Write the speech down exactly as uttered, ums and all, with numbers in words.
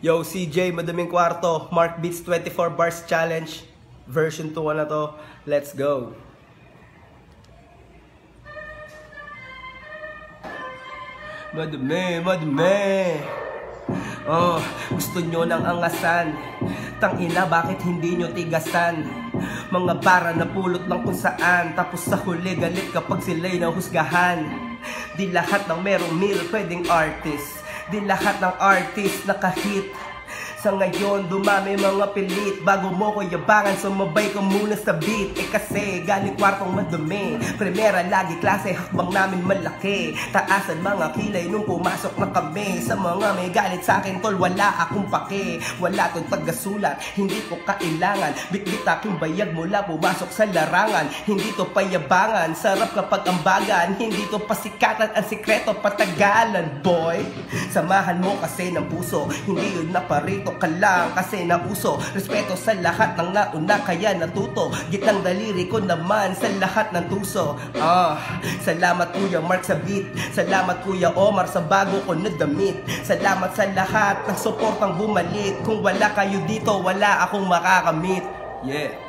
Yo, C J, Madaming Kwarto, Mark Beats twenty-four Bars Challenge, version two na to. Let's go! Madami, madami! Oh, gusto nyo ng angasan? Tangina, bakit hindi nyo tigasan? Mga bara na pulot lang kung saan, tapos sa huli galit kapag sila'y nahusgahan. Di lahat ng merong meal pwedeng artist, di lahat ng artist nakahit. Sa ngayon, dumami mga pilit. Bago mo ko yabangan, sumabay ko muna sa beat. Eh kasi, galing kwartong madumi. Primera, lagi klase, hakbang namin malaki. Taasan mga kilay nung pumasok na kami. Sa mga may galit sa akin, tol, wala akong pake. Wala tong tagasulat, hindi ko kailangan. Bitbit aking bayag mula pumasok sa larangan. Hindi to payabangan, sarap kapag ambagan. Hindi to pasikatan, ang sikreto patagalan, boy. Samahan mo kasi ng puso, hindi yun naparito ka lang kasi nauso. Respeto sa lahat ng nauna kaya natuto. Gitang daliri ko naman sa lahat ng tuso. Ah, salamat Kuya Mark sa beat. Salamat Kuya Omar sa bago ko na damit. Salamat sa lahat ng suportang bumalik. Kung wala kayo dito, wala akong makakamit. Yeah.